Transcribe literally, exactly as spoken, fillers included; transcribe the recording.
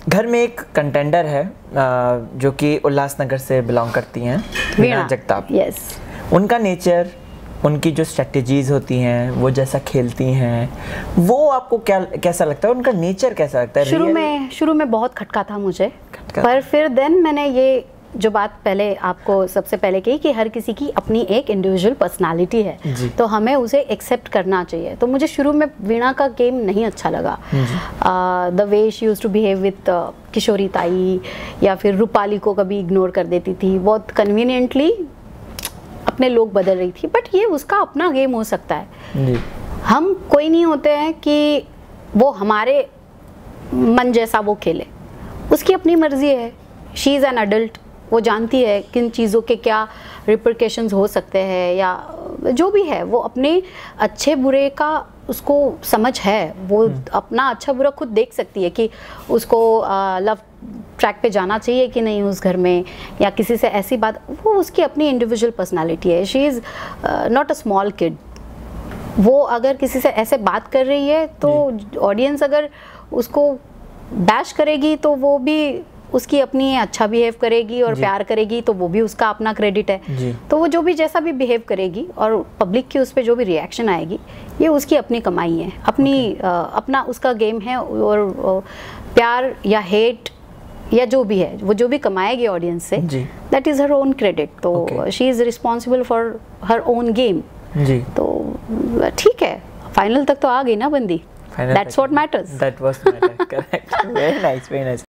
घर में एक कंटेंडर है जो कि उल्लासनगर से बिलोंग करती हैं, वीणा जगताप। यस। उनका नेचर, उनकी जो स्ट्रेटजीज होती हैं, वो जैसा खेलती हैं, वो आपको क्या कैसा लगता है? उनका नेचर कैसा लगता है? शुरू में शुरू में बहुत खटका था मुझे, खटका। पर फिर देन मैंने ये जो बात पहले आपको सबसे पहले कही कि हर किसी की अपनी एक इंडिविजुअल पर्सनालिटी है, तो हमें उसे एक्सेप्ट करना चाहिए। तो मुझे शुरू में वीणा का गेम नहीं अच्छा लगा, the way she used to behave with Kishori tai, या फिर रूपाली को कभी इग्नोर कर देती थी, बहुत कन्वीनियंटली अपने लोग बदल रही थी। बट ये उसका अपना गेम हो सकता है जी। हम कोई नहीं होते हैं कि वो हमारे मन जैसा वो खेले, उसकी अपनी मर्जी है। शी इज़ एन अडल्ट, वो जानती है किन चीज़ों के क्या रिपरकेशंस हो सकते हैं, या जो भी है वो अपने अच्छे बुरे का उसको समझ है। वो अपना अच्छा बुरा खुद देख सकती है कि उसको लव ट्रैक पे जाना चाहिए कि नहीं उस घर में, या किसी से ऐसी बात, वो उसकी अपनी इंडिविजुअल पर्सनालिटी है। She is not a small kid. वो अगर किसी से ऐसे बात कर रही है तो ऑडियंस अगर उसको बैश करेगी तो वो भी उसकी अपनी अच्छा बिहेव करेगी, और प्यार करेगी तो वो भी उसका अपना क्रेडिट है। तो वो जो भी जैसा भी बिहेव करेगी और पब्लिक की उस पर जो भी रिएक्शन आएगी, ये उसकी अपनी कमाई है, अपनी okay. आ, अपना उसका गेम है। और प्यार या हेट या जो भी है, वो जो भी कमाएगी ऑडियंस से, that is her own credit. तो she is responsible for her own game. तो ठीक है, फाइनल तक तो आ गई ना बंदी। That's what matters. That was matter. Correct. Very nice, very nice.